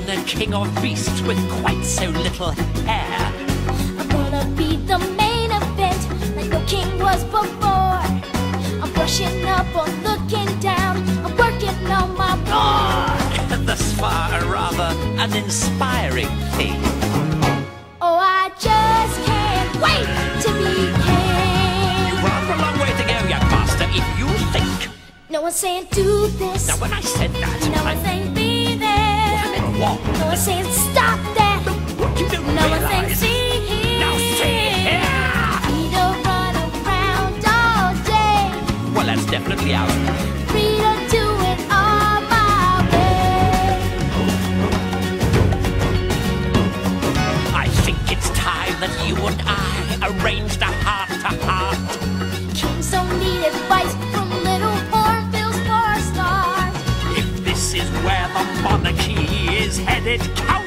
a king of beasts with quite so little hair. I'm gonna be the main event, like no king was before. I'm brushing up or looking down, I'm working on my roar. Thus far, a rather uninspiring thing. Oh, I just can't wait to be king. You've rather a long way to go, young master, if you think. No one's saying do this. Now, when I said that, No one's saying be there. what? No one's saying stop that. What you don't No one's saying realize. see here. Now see here. We don't run around all day. Well, that's definitely out. Free to do it all my way. I think it's time that you and I arranged a heart-to-heart. Kings don't need advice from little hornbills for a start. If this is where the monarchy is headed, count